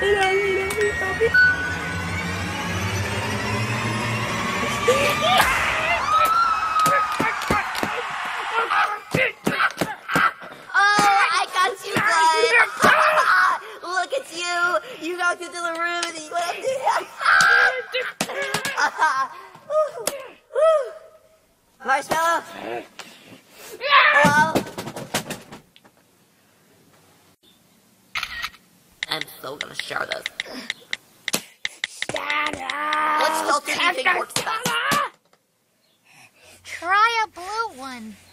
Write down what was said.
I got you, bud. Look at you. You knocked into the room and you went up to Marshmallow? Hello? I'm so gonna share this. Shut up! Which filter do you think works best? Try a blue one.